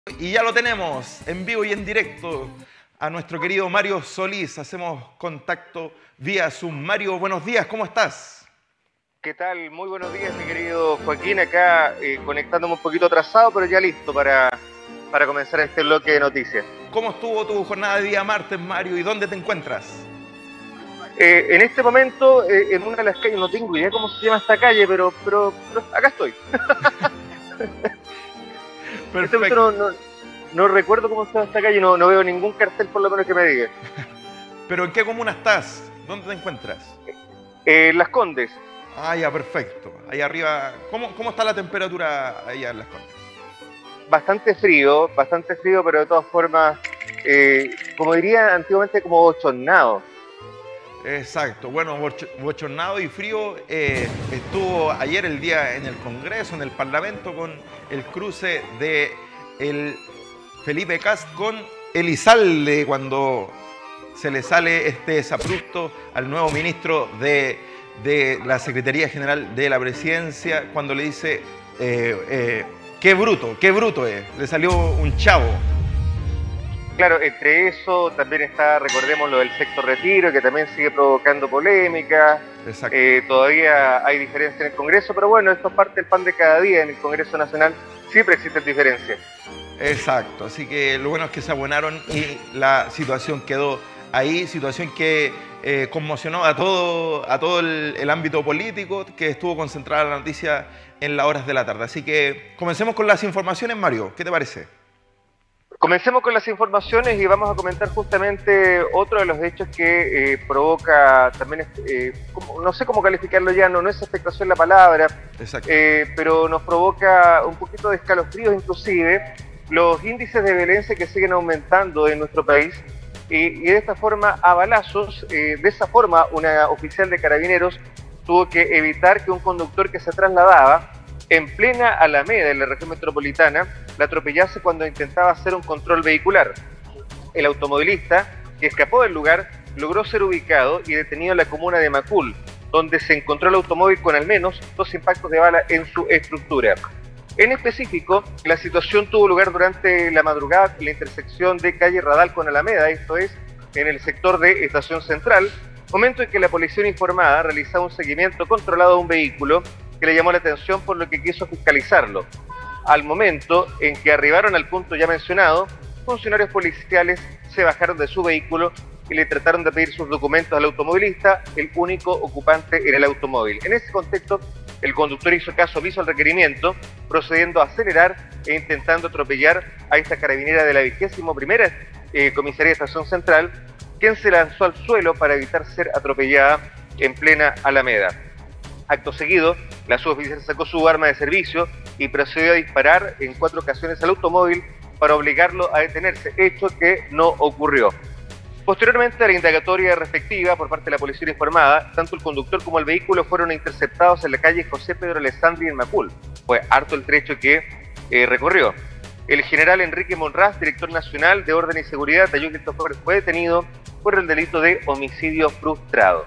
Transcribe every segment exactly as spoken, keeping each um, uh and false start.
Y ya lo tenemos en vivo y en directo a nuestro querido Mario Solís. Hacemos contacto vía Zoom. Mario, buenos días, ¿cómo estás? ¿Qué tal? Muy buenos días, mi querido Joaquín. Acá eh, conectándome un poquito atrasado, pero ya listo para, para comenzar este bloque de noticias. ¿Cómo estuvo tu jornada de día martes, Mario? ¿Y dónde te encuentras? Eh, en este momento, eh, en una de las calles, no tengo idea cómo se llama esta calle, pero, pero, pero acá estoy. Perfecto. Este no, no, no recuerdo cómo se llama esta calle, no, no veo ningún cartel por lo menos que me diga. ¿Pero en qué comuna estás? ¿Dónde te encuentras? Eh, Las Condes. Ah, ya, perfecto. Ahí arriba, ¿cómo, cómo está la temperatura allá en Las Condes? Bastante frío, bastante frío, pero de todas formas, eh, como diría antiguamente, como bochornado. Exacto, bueno, bochornado y frío. eh, estuvo ayer el día en el Congreso, en el Parlamento, con el cruce de el Felipe Kast con Elizalde, cuando se le sale este desabrupto al nuevo ministro de, de la Secretaría General de la Presidencia, cuando le dice, eh, eh, qué bruto, qué bruto es, le salió un chavo. Claro, entre eso también está, recordemos, lo del sexto retiro, que también sigue provocando polémica. Eh, todavía hay diferencias en el Congreso, pero bueno, esto es parte del pan de cada día. En el Congreso Nacional siempre existen diferencias. Exacto, así que lo bueno es que se abonaron y la situación quedó ahí, situación que eh, conmocionó a todo, a todo el, el ámbito político, que estuvo concentrada la noticia en las horas de la tarde. Así que comencemos con las informaciones, Mario, ¿qué te parece? Comencemos con las informaciones y vamos a comentar justamente otro de los hechos que eh, provoca también, eh, como, no sé cómo calificarlo ya, no, no es expectación la palabra, eh, pero nos provoca un poquito de escalofríos inclusive, los índices de violencia que siguen aumentando en nuestro país y, y de esta forma a balazos, eh, de esa forma una oficial de Carabineros tuvo que evitar que un conductor que se trasladaba en plena Alameda, en la región metropolitana, la atropellase cuando intentaba hacer un control vehicular. El automovilista, que escapó del lugar, logró ser ubicado y detenido en la comuna de Macul, donde se encontró el automóvil con al menos dos impactos de bala en su estructura. En específico, la situación tuvo lugar durante la madrugada en la intersección de calle Radal con Alameda, esto es, en el sector de Estación Central, momento en que la policía uniformada realizaba un seguimiento controlado a un vehículo que le llamó la atención por lo que quiso fiscalizarlo. Al momento en que arribaron al punto ya mencionado, funcionarios policiales se bajaron de su vehículo y le trataron de pedir sus documentos al automovilista, el único ocupante en el automóvil. En ese contexto, el conductor hizo caso omiso al requerimiento, procediendo a acelerar e intentando atropellar a esta carabinera de la vigésimo primera eh, Comisaría de Estación Central, quien se lanzó al suelo para evitar ser atropellada en plena Alameda. Acto seguido, la suboficial sacó su arma de servicio y procedió a disparar en cuatro ocasiones al automóvil para obligarlo a detenerse, hecho que no ocurrió. Posteriormente a la indagatoria respectiva por parte de la policía uniformada, tanto el conductor como el vehículo fueron interceptados en la calle José Pedro Alessandri en Macul. Fue harto el trecho que eh, recorrió. El general Enrique Monraz, director nacional de Orden y Seguridad, detalló que esto fue detenido por el delito de homicidio frustrado.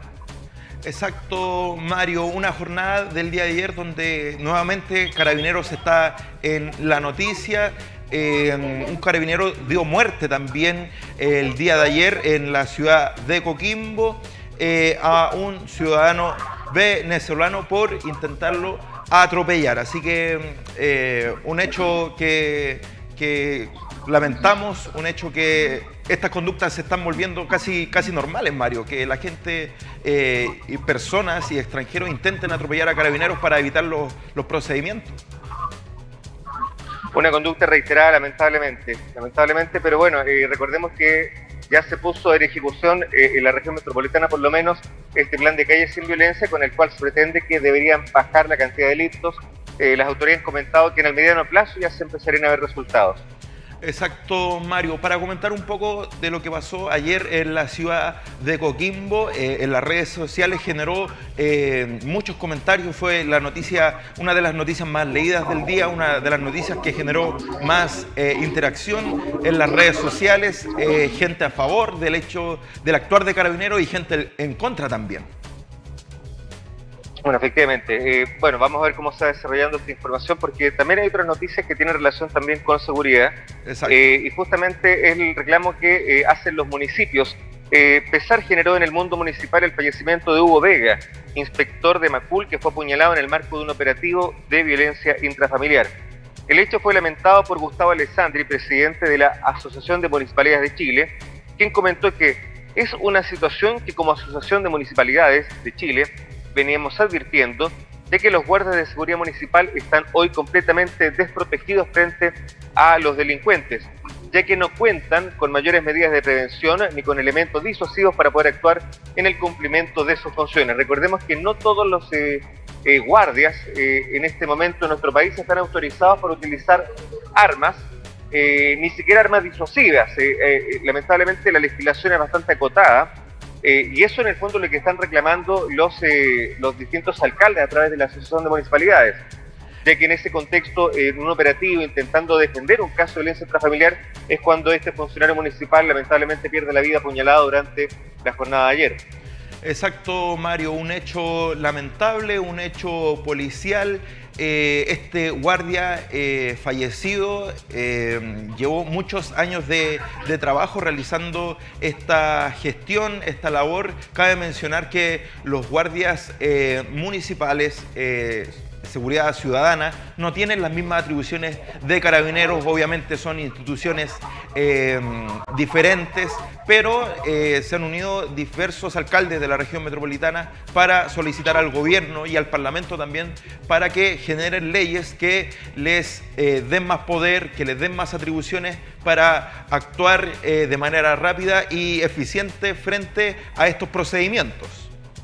Exacto, Mario, una jornada del día de ayer donde nuevamente Carabineros está en la noticia. Eh, un carabinero dio muerte también eh, el día de ayer en la ciudad de Coquimbo eh, a un ciudadano venezolano por intentarlo atropellar. Así que eh, un hecho que, que lamentamos, un hecho que estas conductas se están volviendo casi, casi normales, Mario, que la gente eh, y personas y extranjeros intenten atropellar a carabineros para evitar los, los procedimientos. Una conducta reiterada, lamentablemente, lamentablemente, pero bueno, eh, recordemos que ya se puso en ejecución eh, en la región metropolitana, por lo menos, este plan de calles sin violencia, con el cual se pretende que deberían bajar la cantidad de delitos. Eh, las autoridades han comentado que en el mediano plazo ya se empezarían a ver resultados. Exacto, Mario. Para comentar un poco de lo que pasó ayer en la ciudad de Coquimbo, eh, en las redes sociales generó eh, muchos comentarios, fue la noticia, una de las noticias más leídas del día, una de las noticias que generó más eh, interacción en las redes sociales, eh, gente a favor del hecho del actuar de Carabineros y gente en contra también. Bueno, efectivamente. Eh, bueno, vamos a ver cómo se va desarrollando esta información, porque también hay otras noticias que tienen relación también con seguridad. Exacto. Eh, y justamente es el reclamo que eh, hacen los municipios. Eh, Pesar generó en el mundo municipal el fallecimiento de Hugo Vega, inspector de Macul, que fue apuñalado en el marco de un operativo de violencia intrafamiliar. El hecho fue lamentado por Gustavo Alessandri, presidente de la Asociación de Municipalidades de Chile, quien comentó que es una situación que como Asociación de Municipalidades de Chile veníamos advirtiendo de que los guardias de seguridad municipal están hoy completamente desprotegidos frente a los delincuentes, ya que no cuentan con mayores medidas de prevención ni con elementos disuasivos para poder actuar en el cumplimiento de sus funciones. Recordemos que no todos los eh, eh, guardias eh, en este momento en nuestro país están autorizados para utilizar armas, eh, ni siquiera armas disuasivas. Eh, eh, lamentablemente la legislación es bastante acotada. Eh, y eso en el fondo es lo que están reclamando los, eh, los distintos alcaldes a través de la Asociación de Municipalidades, ya que en ese contexto, eh, en un operativo intentando defender un caso de violencia intrafamiliar, es cuando este funcionario municipal lamentablemente pierde la vida apuñalado durante la jornada de ayer. Exacto, Mario, un hecho lamentable, un hecho policial. Eh, este guardia eh, fallecido eh, llevó muchos años de, de trabajo realizando esta gestión, esta labor. Cabe mencionar que los guardias eh, municipales, eh, seguridad ciudadana, no tienen las mismas atribuciones de carabineros. Obviamente son instituciones eh, diferentes, pero eh, se han unido diversos alcaldes de la región metropolitana para solicitar al gobierno y al parlamento también para que generen leyes que les eh, den más poder, que les den más atribuciones para actuar eh, de manera rápida y eficiente frente a estos procedimientos.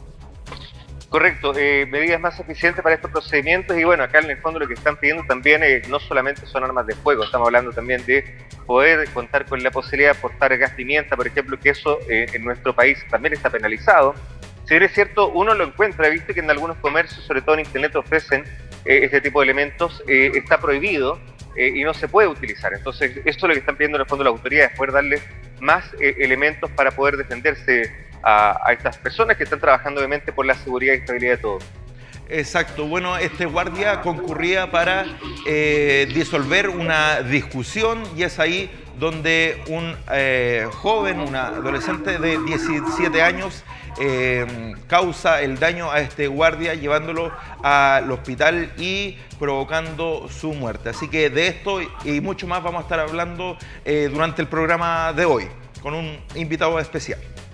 Correcto, eh, medidas más eficientes para estos procedimientos y bueno, acá en el fondo lo que están pidiendo también eh, no solamente son armas de fuego, estamos hablando también de poder contar con la posibilidad de portar gas pimienta, por ejemplo, que eso eh, en nuestro país también está penalizado. Si bien es cierto, uno lo encuentra, he visto que en algunos comercios, sobre todo en internet, ofrecen eh, este tipo de elementos, eh, está prohibido eh, y no se puede utilizar. Entonces, esto es lo que están pidiendo en el fondo las autoridades, poder darle más eh, elementos para poder defenderse A, a estas personas que están trabajando obviamente por la seguridad y estabilidad de todos. Exacto, bueno, este guardia concurría para eh, disolver una discusión y es ahí donde un eh, joven, una adolescente de diecisiete años eh, causa el daño a este guardia llevándolo al hospital y provocando su muerte. Así que de esto y mucho más vamos a estar hablando eh, durante el programa de hoy con un invitado especial.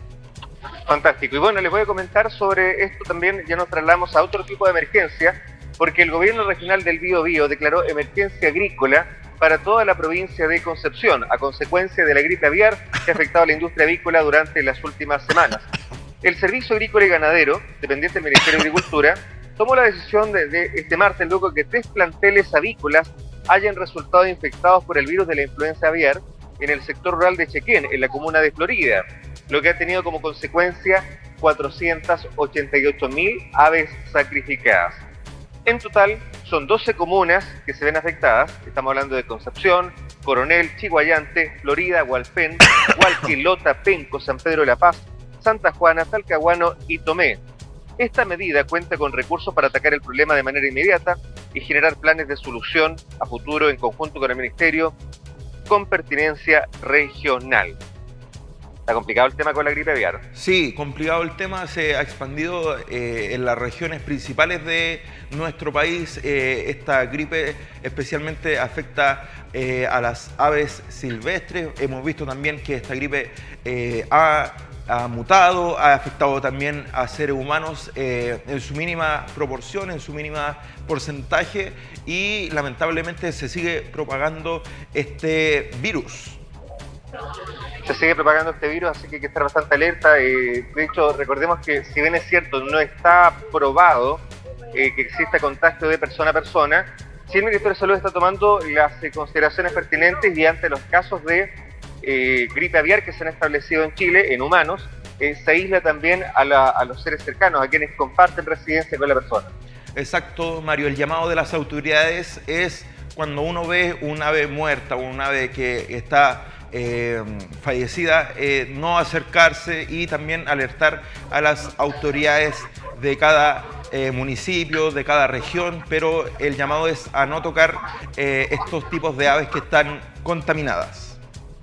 Fantástico. Y bueno, les voy a comentar sobre esto también, ya nos trasladamos a otro tipo de emergencia, porque el gobierno regional del Biobío declaró emergencia agrícola para toda la provincia de Concepción, a consecuencia de la gripe aviar que ha afectado a la industria avícola durante las últimas semanas. El Servicio Agrícola y Ganadero, dependiente del Ministerio de Agricultura, tomó la decisión de, de este martes luego que tres planteles avícolas hayan resultado infectados por el virus de la influenza aviar en el sector rural de Chequén, en la comuna de Florida, lo que ha tenido como consecuencia cuatrocientas ochenta y ocho mil aves sacrificadas. En total, son doce comunas que se ven afectadas. Estamos hablando de Concepción, Coronel, Chiguayante, Florida, Hualpén, Hualquilota, Penco, San Pedro de la Paz, Santa Juana, Talcahuano y Tomé. Esta medida cuenta con recursos para atacar el problema de manera inmediata y generar planes de solución a futuro en conjunto con el Ministerio con pertinencia regional. ¿Está complicado el tema con la gripe aviar? Sí, complicado el tema, se ha expandido eh, en las regiones principales de nuestro país. Eh, esta gripe especialmente afecta eh, a las aves silvestres. Hemos visto también que esta gripe eh, ha, ha mutado, ha afectado también a seres humanos eh, en su mínima proporción, en su mínima porcentaje y lamentablemente se sigue propagando este virus. Se sigue propagando este virus, así que hay que estar bastante alerta. Eh, de hecho, recordemos que si bien es cierto, no está probado eh, que exista contagio de persona a persona, sí el Ministerio de Salud está tomando las eh, consideraciones pertinentes y ante los casos de eh, gripe aviar que se han establecido en Chile, en humanos, eh, se aísla también a, la, a los seres cercanos, a quienes comparten residencia con la persona. Exacto, Mario. El llamado de las autoridades es cuando uno ve un ave muerta o un ave que está Eh, fallecida, eh, no acercarse y también alertar a las autoridades de cada eh, municipio, de cada región, pero el llamado es a no tocar eh, estos tipos de aves que están contaminadas.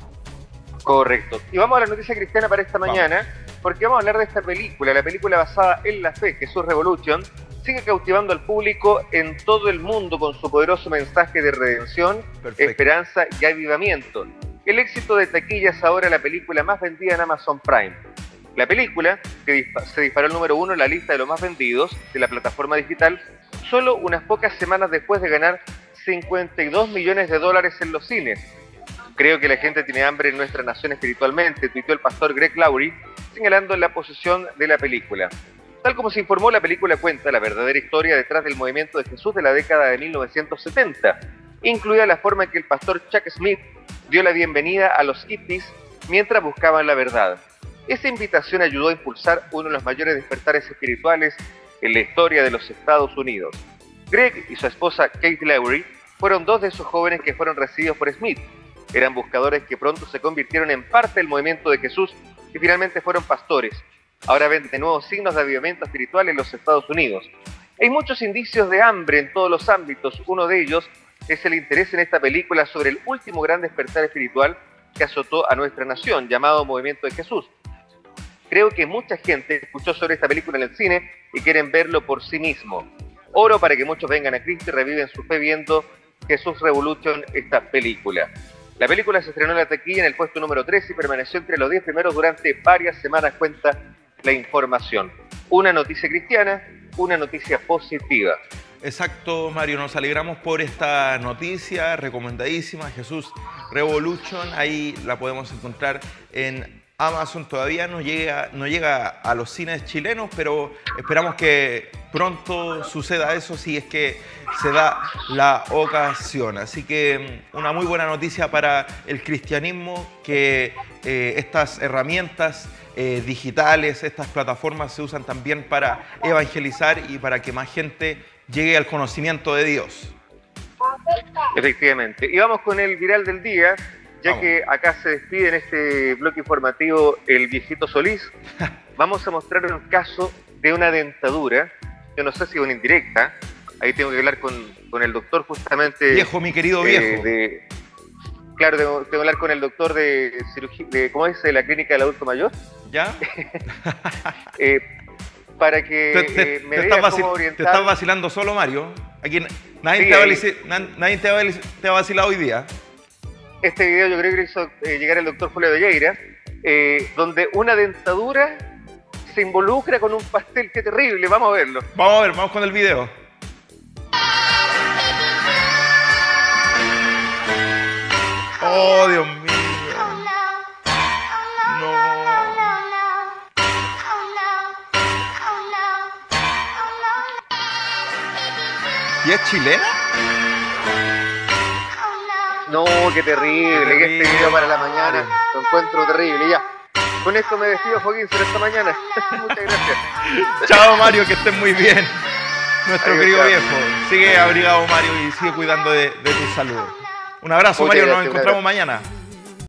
Correcto. Y vamos a la noticia cristiana para esta mañana, vamos. porque vamos a hablar de esta película, la película basada en la fe, Jesús Revolution, sigue cautivando al público en todo el mundo con su poderoso mensaje de redención, Perfecto. esperanza y avivamiento. El éxito de taquilla es ahora la película más vendida en Amazon Prime. La película, que se disparó al número uno en la lista de los más vendidos de la plataforma digital, solo unas pocas semanas después de ganar cincuenta y dos millones de dólares en los cines. Creo que la gente tiene hambre en nuestra nación espiritualmente, tuiteó el pastor Greg Laurie, señalando la posición de la película. Tal como se informó, la película cuenta la verdadera historia detrás del movimiento de Jesús de la década de mil novecientos setenta, incluida la forma en que el pastor Chuck Smith dio la bienvenida a los hippies mientras buscaban la verdad. Esa invitación ayudó a impulsar uno de los mayores despertares espirituales en la historia de los Estados Unidos. Greg y su esposa Kate Lowry fueron dos de esos jóvenes que fueron recibidos por Smith. Eran buscadores que pronto se convirtieron en parte del movimiento de Jesús y finalmente fueron pastores. Ahora ven de nuevo signos de avivamiento espiritual en los Estados Unidos. Hay muchos indicios de hambre en todos los ámbitos. Uno de ellos es el interés en esta película sobre el último gran despertar espiritual que azotó a nuestra nación, llamado Movimiento de Jesús. Creo que mucha gente escuchó sobre esta película en el cine y quieren verlo por sí mismo. Oro para que muchos vengan a Cristo y reviven su fe viendo Jesús Revolution, esta película. La película se estrenó en la taquilla en el puesto número tres y permaneció entre los diez primeros durante varias semanas, cuenta la información. Una noticia cristiana, una noticia positiva. Exacto, Mario, nos alegramos por esta noticia recomendadísima, Jesús Revolution. Ahí la podemos encontrar en Amazon. Todavía no llega, no llega a los cines chilenos, pero esperamos que pronto suceda eso si es que se da la ocasión. Así que una muy buena noticia para el cristianismo, que eh, estas herramientas eh, digitales, estas plataformas se usan también para evangelizar y para que más gente llegue al conocimiento de Dios. Efectivamente. Y vamos con el viral del día. Ya vamos. Que acá se despide en este bloque informativo el viejito Solís, vamos a mostrar un caso de una dentadura. Yo no sé si es una indirecta, ahí tengo que hablar con, con el doctor justamente. Viejo, mi querido eh, viejo. De, claro, tengo, tengo que hablar con el doctor de cirugía, de, ¿cómo es? De la clínica del adulto mayor. ¿Ya? eh, para que te, te, eh, me te, diga estás cómo orientar. Te estás vacilando solo, Mario. Aquí nadie, sí, te, ha ahí... vacilado, nadie te, ha, te ha vacilado hoy día. Este video yo creo que hizo eh, llegar el doctor Julio de Lleira, eh, donde una dentadura se involucra con un pastel. ¡Qué terrible! Vamos a verlo. Vamos a ver, vamos con el video. ¡Oh, Dios mío! ¿Y es chilena? No, qué terrible, qué terrible. Este video para la mañana, lo encuentro terrible, ya. Con esto me despido, Joaquín, será esta mañana. Muchas gracias. Chao, Mario, que estés muy bien. Nuestro Adiós, querido chao. viejo. Sigue abrigado, Mario, y sigue cuidando de, de tu salud. Un abrazo, Muchas Mario, gracias, nos encontramos mañana.